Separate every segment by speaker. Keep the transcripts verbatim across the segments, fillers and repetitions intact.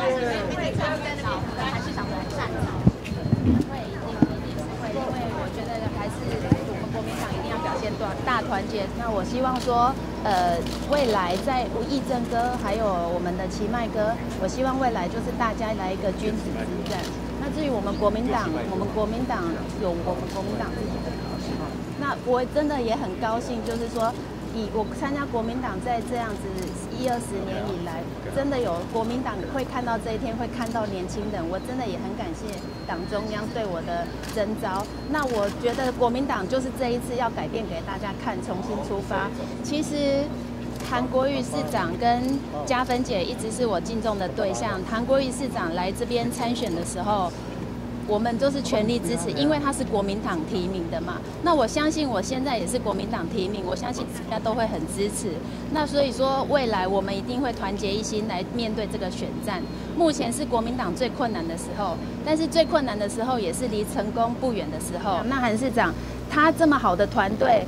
Speaker 1: 会常在那边还是想来站台？会，一定一定是会，因为我觉得还是我们国民党一定要表现多大团结。那我希望说，呃，未来在义正哥还有我们的奇迈哥，我希望未来就是大家来一个君子之战。那至于我们国民党，我们国民党有我们国民党自己的考试。那我真的也很高兴，就是说。以我参加国民党在这样子一二十年以来，真的有国民党会看到这一天，会看到年轻人，我真的也很感谢党中央对我的征召。那我觉得国民党就是这一次要改变给大家看，重新出发。其实韩国瑜市长跟嘉芬姐一直是我敬重的对象。韩国瑜市长来这边参选的时候，我们都是全力支持，因为他是国民党提名的嘛。那我相信我现在也是国民党提名，我相信大家都会很支持。那所以说，未来我们一定会团结一心来面对这个选战。目前是国民党最困难的时候，但是最困难的时候也是离成功不远的时候。那韩市长他这么好的团队，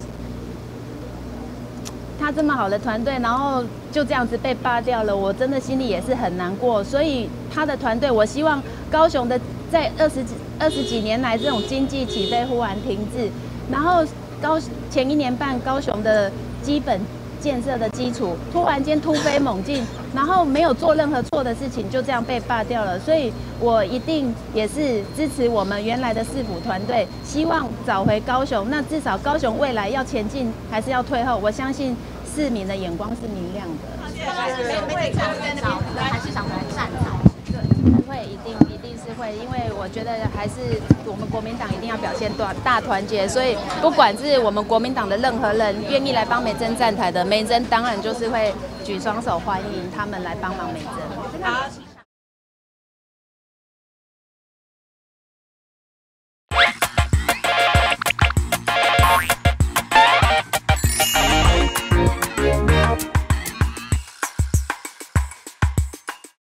Speaker 1: 他这么好的团队，然后就这样子被罢掉了，我真的心里也是很难过。所以他的团队，我希望高雄的。在二十几二十几年来，这种经济起飞忽然停滞，然后高前一年半高雄的基本建设的基础突然间突飞猛进，然后没有做任何错的事情，就这样被罢掉了。所以我一定也是支持我们原来的市府团队，希望找回高雄。那至少高雄未来要前进还是要退后，我相信市民的眼光是明亮的。 没会常在那边还是想来站台？会，一定一定是会，因为我觉得还是我们国民党一定要表现大大团结，所以不管是我们国民党的任何人愿意来帮美珍站台的，美珍当然就是会举双手欢迎他们来帮忙美珍。